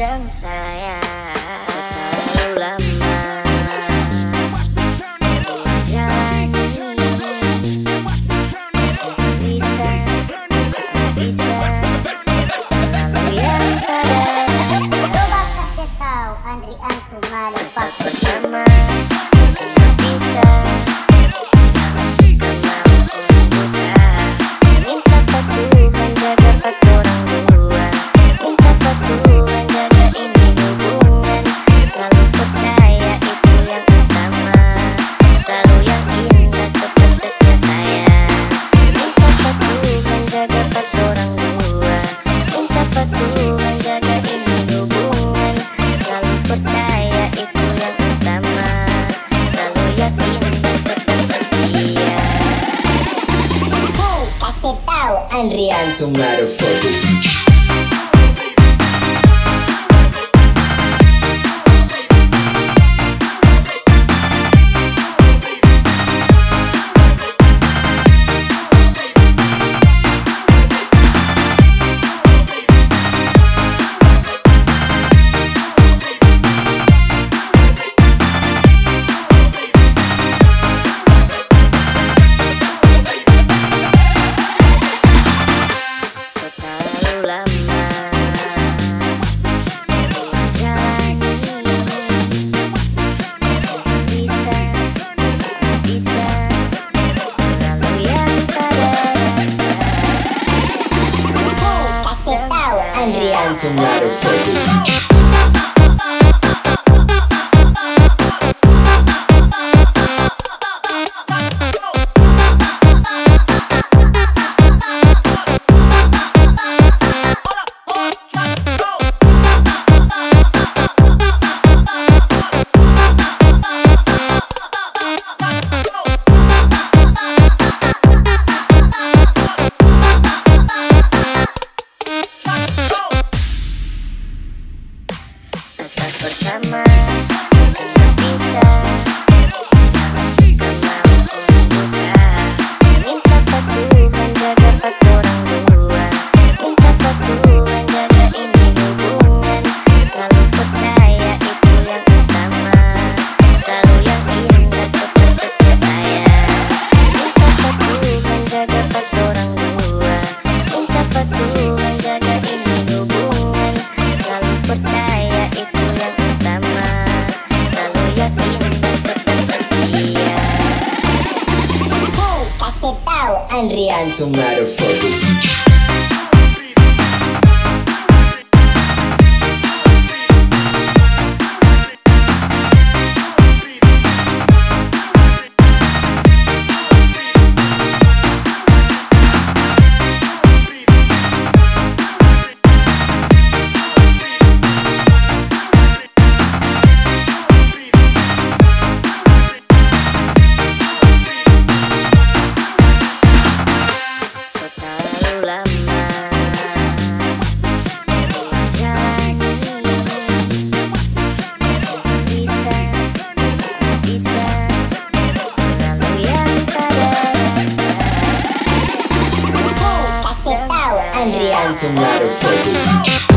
sayang saya terlalu lama. Janji bisa selalu yang pada Coba kasih tahu Andrian kemarin tetap pakai bersama. Bisa Andrian Tomato Photo. Andrian Tomato Photo. Bersama bisa minta Tuhan jaga orang dua, minta Tuhan jaga ini hubungan, selalu percaya itu yang utama, selalu yakin dan tetap setia sayang. Minta Tuhan jaga orang dua, minta Tuhan jaga ini hubungan, selalu percaya itu yang utama, selalu yakin dan tetap setia. kasih tahu Andrian Tomato Photo. Andrian Tomato Photo.